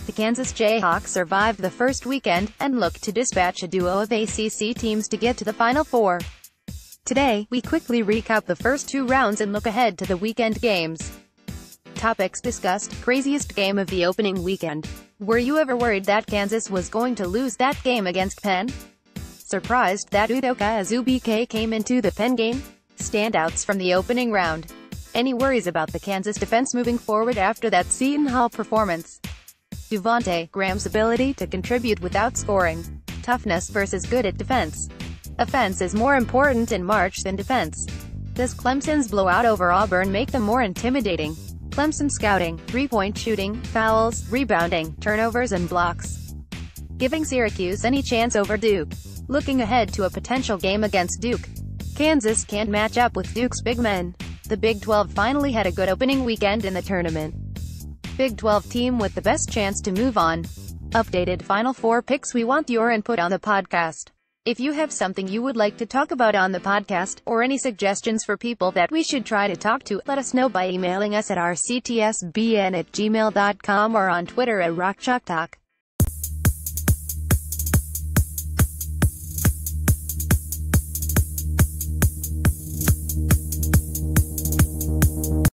The Kansas Jayhawks survived the first weekend, and look to dispatch a duo of ACC teams to get to the Final Four. Today, we quickly recap the first two rounds and look ahead to the weekend games. Topics discussed: craziest game of the opening weekend. Were you ever worried that Kansas was going to lose that game against Penn? Surprised that Udoka Azubuike came into the Penn game? Standouts from the opening round. Any worries about the Kansas defense moving forward after that Seton Hall performance? Devontae Graham's ability to contribute without scoring. Toughness versus good at defense. Offense is more important in March than defense. Does Clemson's blowout over Auburn make them more intimidating? Clemson scouting, three-point shooting, fouls, rebounding, turnovers and blocks. Giving Syracuse any chance over Duke. Looking ahead to a potential game against Duke. Kansas can't match up with Duke's big men. The Big 12 finally had a good opening weekend in the tournament. Big 12 team with the best chance to move on. Updated Final Four picks. We want your input on the podcast. If you have something you would like to talk about on the podcast, or any suggestions for people that we should try to talk to, let us know by emailing us at rctsbn@gmail.com or on Twitter at RockChalkTalk.